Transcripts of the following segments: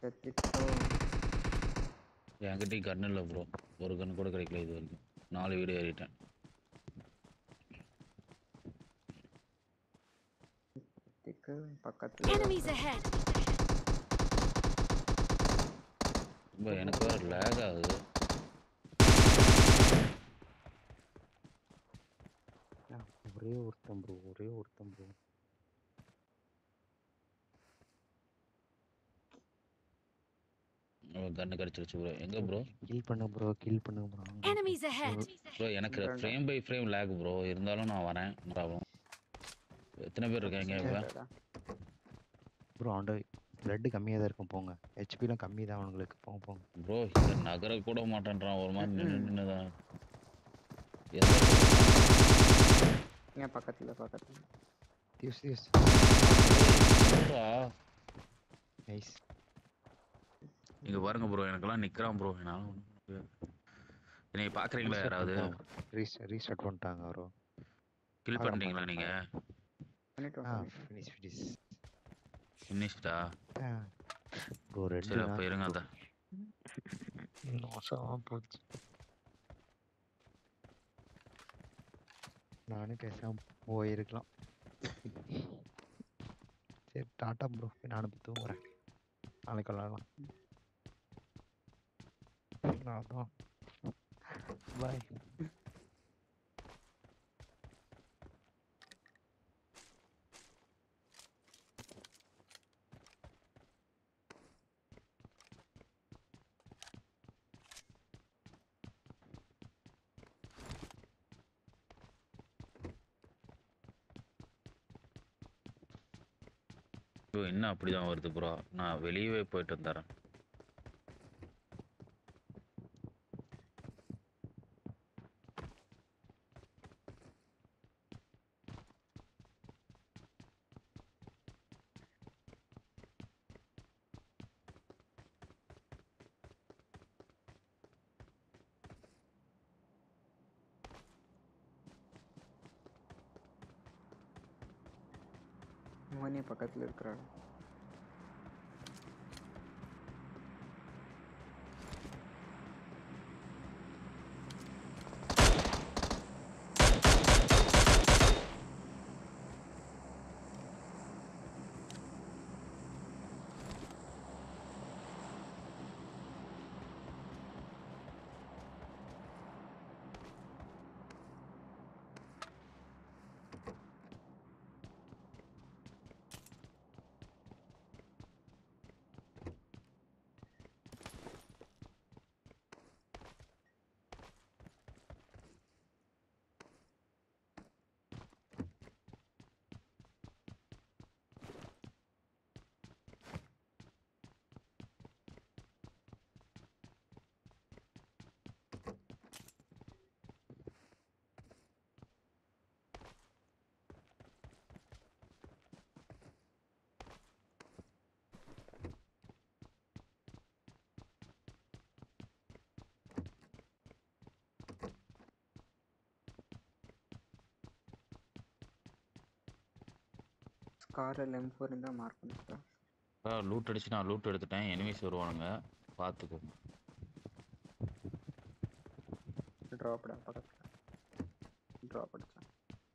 என்கிட்ட கன் இல்லை ப்ரோ. ஒரு கன் கூட கிடைக்கல இது வரைக்கும். 4 வீடு ஏறிட்டேன். Enemies ahead. ரொம்ப எனக்கு வேற லேக் ஆகுது. ஒரே ஒருத்தன் ப்ரோ. கன்னு கிடைச்சிருச்சு ப்ரோ. எங்க ப்ரோ? கில் பண்ணு ப்ரோ. Enemies ahead. ப்ரோ எனக்கு frame by frame lag bro. இருந்தாலும் நான் வரேன். ப்ராப்ளம். எத்தனை பேர் இருக்காங்க இப்ப? ப்ரோ ஆண்ட பிளட் கம்மியாக தான் இருக்கும். போங்க. ஹெச்பிலாம் கம்மி தான் அவங்களுக்கு. போங்க. ப்ரோ நகர கூட மாட்டேன்றான். ஒரு மாதிரி நின்னுதான். ஏன் பக்கத்துல தியோஸ் நைஸ். இங்க பாருங்க ப்ரோ. எனக்கெல்லாம் நிக்கிறான் ப்ரோ. நீங்க பாக்குறீங்களா யாராவது? ரீஸ்டார்ட் பண்ணிட்டாங்க ப்ரோ. கில் பண்ணிட்டீங்களா நீங்க? ஃபினிஷ்டா ப்ரோ ரெட். சரி அப்ப இருங்க. அத மோசமா போச்சு. நானே பேசாம போயிருக்கலாம். சரி டாட்டா ப்ரோ. நானும் தூங்குறேன். நாளைக்கு விளாடலாம். அதான் பாய். இன்னும் அப்படிதான் வருது ப்ரோ. நான் வெளியவே போயிட்டு வந்துறேன். மோனி பக்கத்துல இருக்கிறாள். காரில் M4 இருந்தால் மார்க் பண்ணிட்டேன். லூட் அடிச்சு நான் லூட் எடுத்துட்டேன். எனிமீஸ் வருவானுங்க, பார்த்துக்கோ. ட்ராப்டா பக்கத்தில் ட்ராப் அடித்தான்.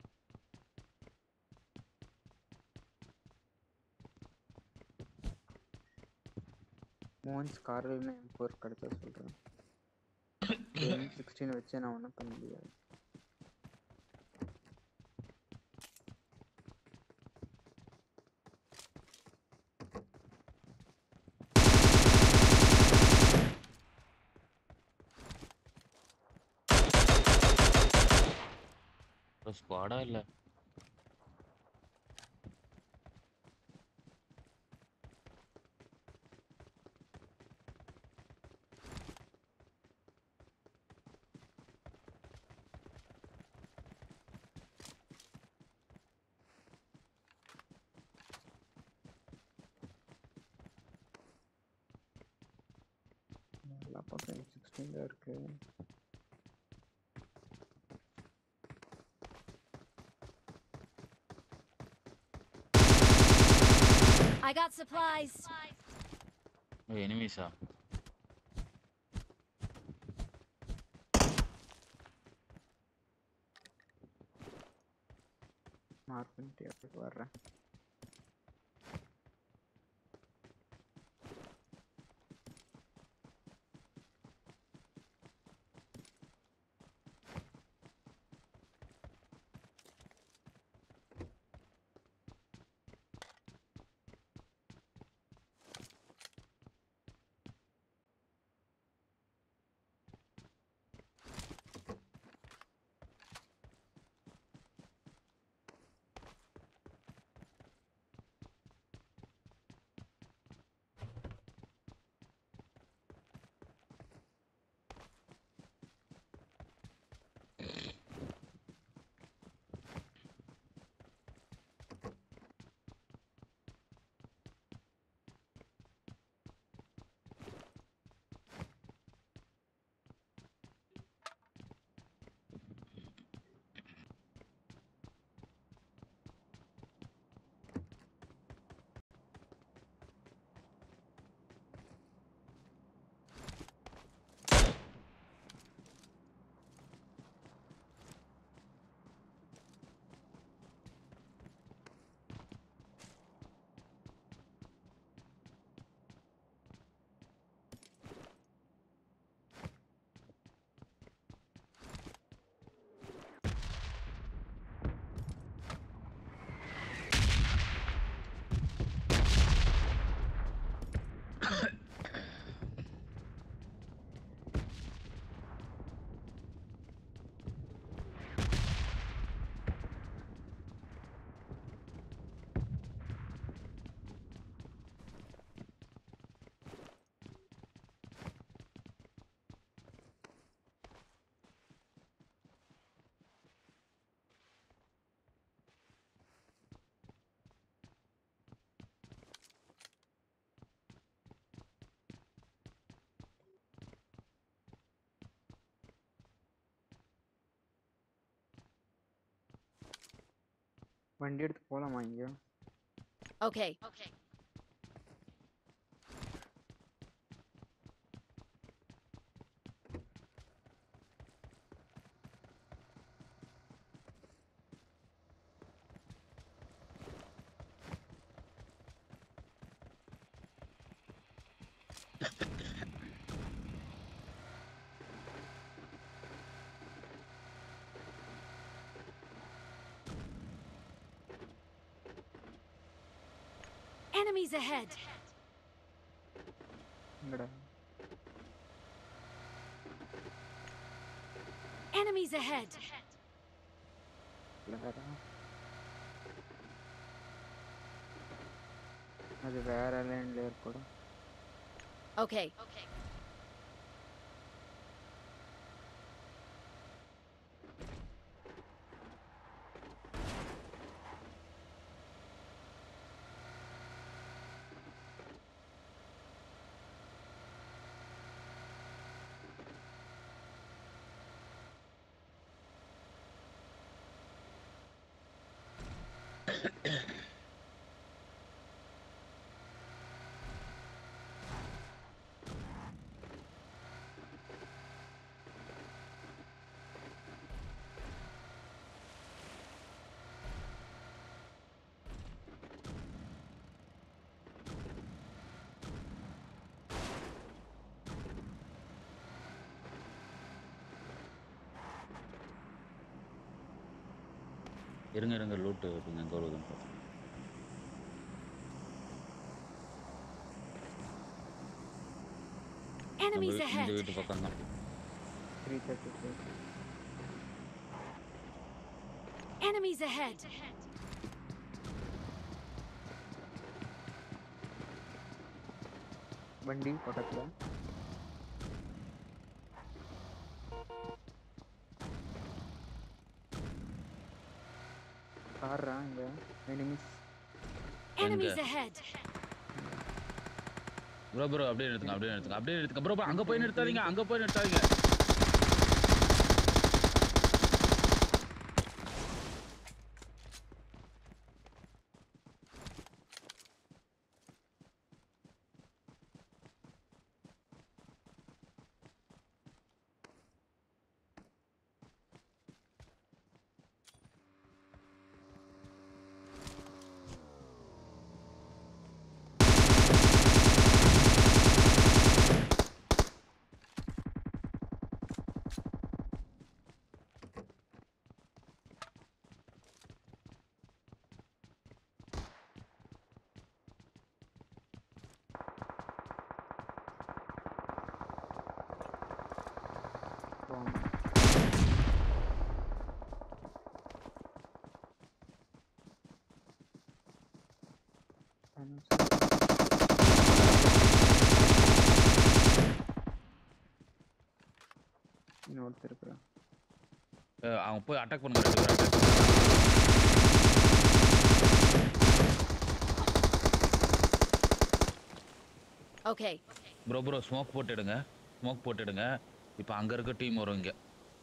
மோன்ஸ் காரில் M4 கிடைச்சா சொல்கிறேன். M16 வச்சு நான் ஒன்றும் பண்ண முடியாது. ஸ்குவாடா இல்ல எல்லா பக்கம் M16 தான் இருக்கு. I got supplies. எனிமீஸா? மார்க் பண்ணிட்டு வர்றேன். வண்டி எடுத்து போலாமா இங்க? Okay. Enemies ahead. எங்கடா? Enemies ahead. இல்லடா. அது வேற லைன்ல இருக்கோட. Okay. இருங்க லூட்டு இருக்குங்க எங்க வருதுன்னு பார்த்து. Enemies இந்த ahead. வீட்டு பக்கம் தான். 333. Enemies ahead. வண்டி பக்கத்துல. கார்ரா இங்க எனிமீஸ். Enemies ahead. ப்ரோ அப்படியே நிறுத்துங்க ப்ரோ அங்க போய் நிறுத்தாதீங்க. எடுத்துருக்குறேன். அவங்க போய் அட்டாக் பண்ணுங்க 2 பேர் அட்டாக் பண்ணுங்க. Okay. ப்ரோ ஸ்மோக் போட்டுடுங்க. ஸ்மோக் போட்டுடுங்க. இப்போ அங்க இருக்க டீம் வரும் இங்க.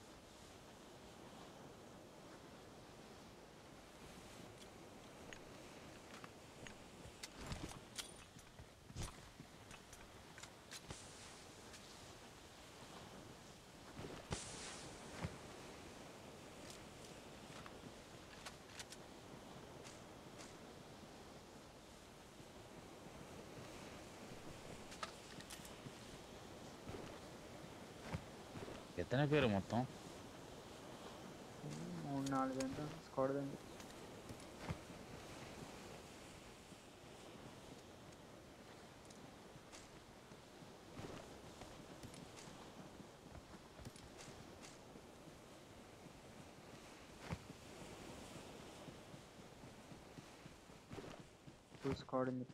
எத்தனை பேர் மொத்தம்? 3-4 பேர் தான் ஸ்குவாட் தான். Full squad in the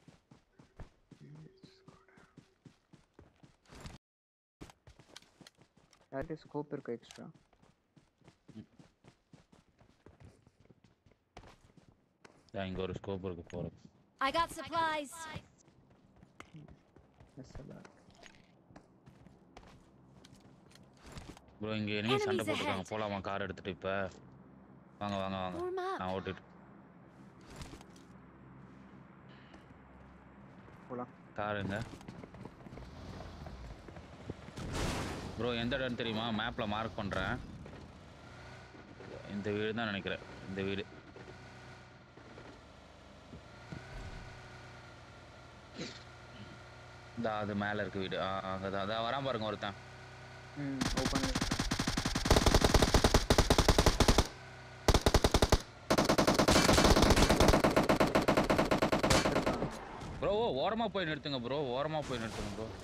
யார்கிட்ட ஸ்கோப் இருக்கு எக்ஸ்ட்ரா? இங்க ஒரு ஸ்கோப் இருக்கு போறோம். I got supplies. ப்ரோ இங்க எனிமி சண்டை போட்டுருக்காங்க. போலாமா கார் எடுத்துட்டு? இப்ப வாங்க வாங்க வாங்க. நான் ஓட்டிட்டு போலாம். கார் எங்க ப்ரோ? எந்த இடம் தெரியுமா? மேப்ல மார்க் பண்றேன். இந்த வீடு தான் நினைக்கிறேன். இந்த வீடு. அது மேல இருக்கு வீடு. அங்கதான். அதான் வரான் பாருங்க ஒருத்தன். ஓபன் ப்ரோ ஓரமா போய் நிறுத்துங்க ப்ரோ. ஓரமா போய் நிறுத்துங்க ப்ரோ.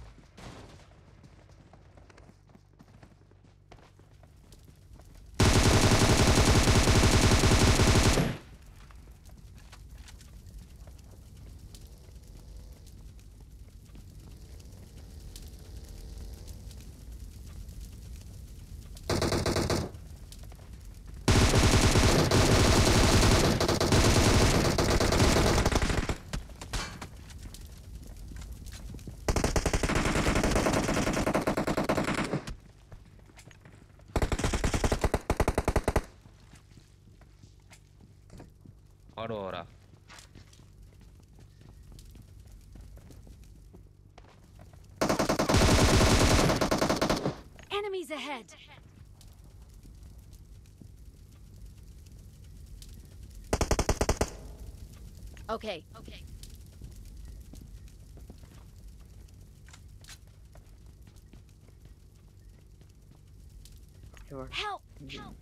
ஓவரா Enemies ahead. Okay. Help! Help!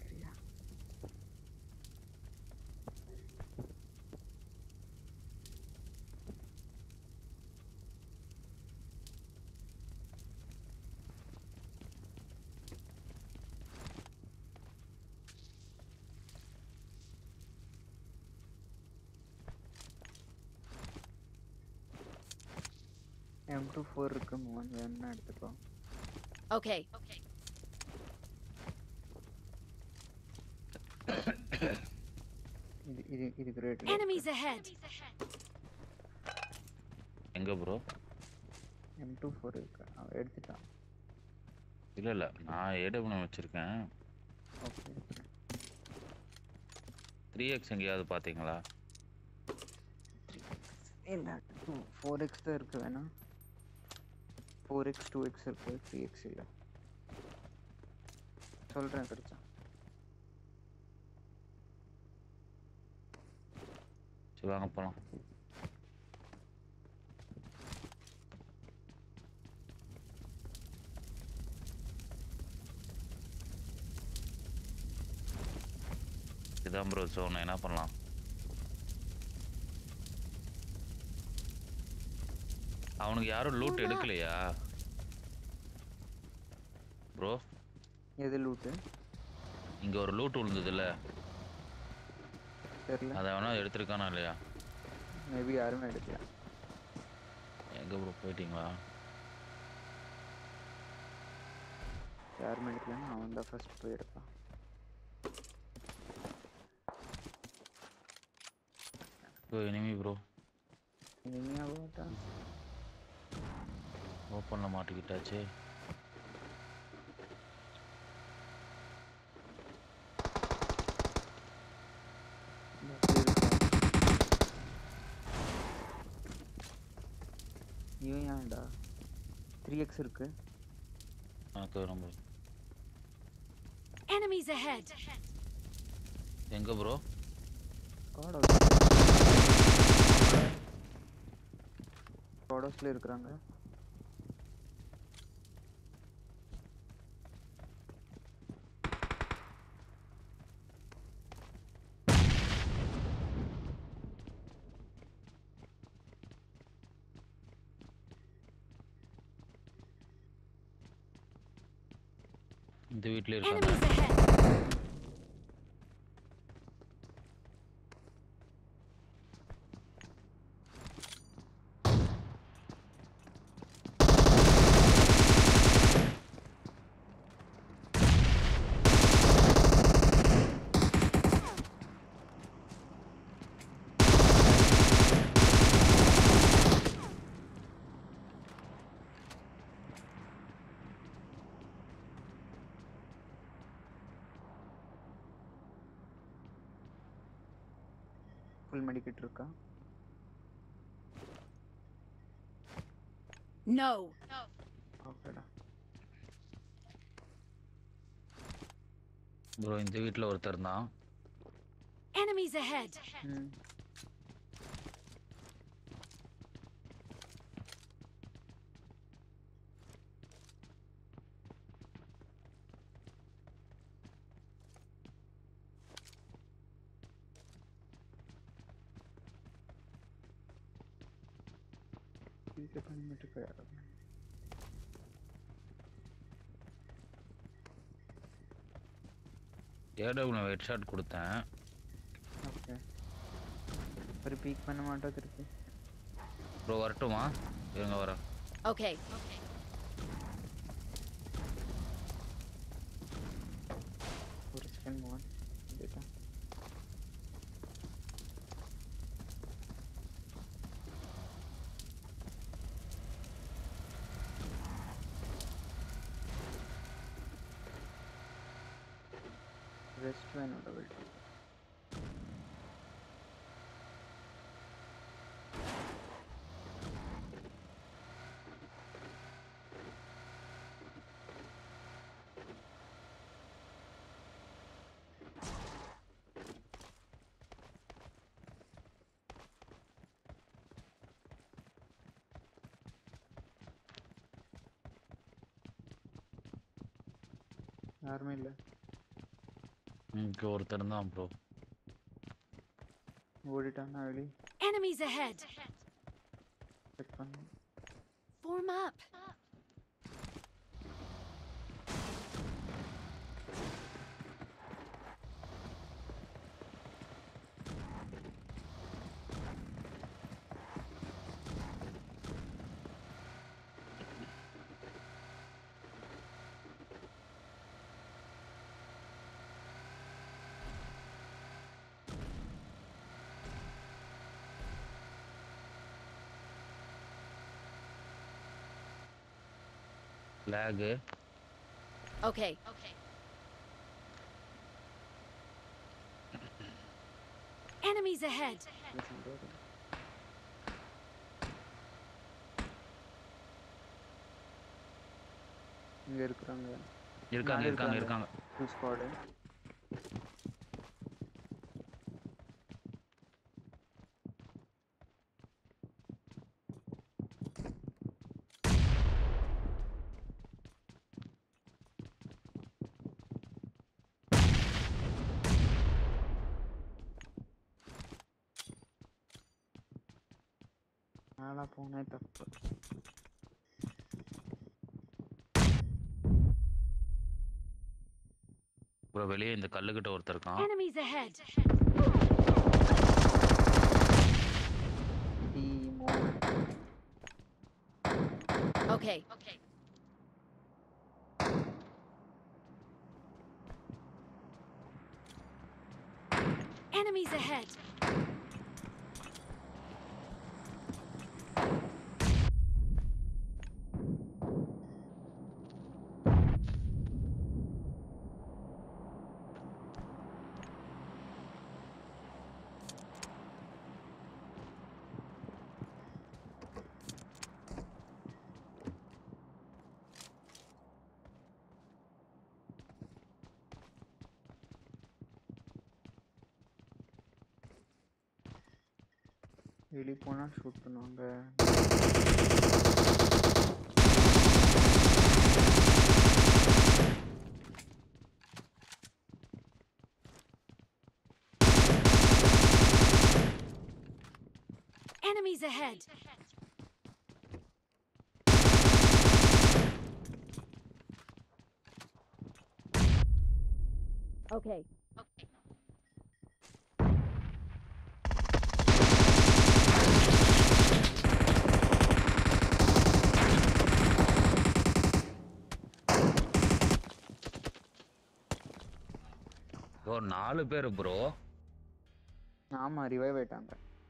M24 இருக்கு. மோன் வேணும்னா எடுத்துக்கோ. Okay. இது கிரேட். Enemies ahead. எங்க ப்ரோ? M24 இருக்கு. அவன் எடுத்துட்டான். இல்ல நான் ஏடபிள்யூ வச்சிருக்கேன். ஓகே. 3x எங்கயாவது பாத்தீங்களா? இல்ல 4x தான் இருக்கு. வேணா 4x 2x இருக்கு. 3x இல்ல. சொல்றேன் கிடைச்சா. சரி வாங்க போலாம். இதான் ப்ரோ சோன். என்ன பண்ணலாம்? அவனுக்கு யாரும் லூட் எடுக்கலையா ப்ரோ? எது லூட்? இங்க ஒரு லூட் விழுந்ததுல, தெரியல. அத அவனா எடுத்துருக்கானா இல்லையா? மேபி யாருமே எடுக்கல. எங்க ப்ரோ போயிட்டீங்களா? யாருமே எடுக்கலன்னா அவன் தான் ஃபர்ஸ்ட் போய் எடுப்பான். Enemy bro. இனிமையா போட்டா ஓப்பன்ல மாட்டிக்கிட்டாச்சு. இவன் ஏன்டா 3x இருக்கு. எனக்கு ரொம்ப Enemies ahead. எங்க ப்ரோ? ப்ராடக்ட்ஸ்ல இருக்காங்க. இந்த வீட்ல இருக்காங்க. Enemies ahead. ஃபுல் மெடிக்கெட் இருக்கா? No. ஓகேடா. ப்ரோ இந்த வீட்ல ஒருத்தர் தான். Enemies ahead. இது பண்ணிட்டு போயாரா? ஏடபிள்யூ ஹெட் ஷாட் கொடுத்தேன். ஓகே. ஒரு பீக் பண்ண மாட்டா திருப்பி. ப்ரோ வரட்டுமா? இருங்க வரேன். Okay. ஒரு செகண்ட் மோன். டேட்டா. ரெஸ்ட் வேணும் டபுள். யாருமே இல்லை. இங்க ஒருத்தர் தான் ப்ரோ. ஓடிட்டானா வெளி? Enemies ahead. செக் பண்ணு. Form up. lag. Okay. Enemies ahead. இங்க இருக்காங்க. இருக்காங்க. Full squad. மேல போனே தப்பு. ப்ரோ வெளியே இந்த கல்லுகிட்ட ஒருத்தர் இருக்கான். Enemies ahead. Okay. Enemies ahead. வெளியே போனால் ஷூட் பண்ணுவாங்க. Enemies ahead. Okay. ப்ரோ 4 பேர் ப்ரோ. ஆமா ரிவைவ் ஆயிட்டாங்க.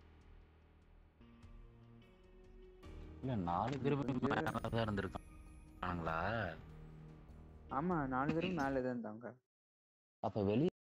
இல்ல 4 பேர் மேல தான் இருந்திருக்காங்களா? ஆமா 4 பேரும் மேலே தான் இருந்தாங்க. அப்ப வெளிய